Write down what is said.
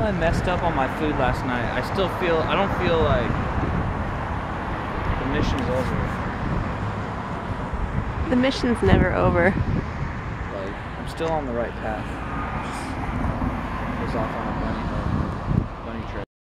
I messed up on my food last night, I don't feel like the mission's over. The mission's never over. Like, I'm still on the right path. Just goes off on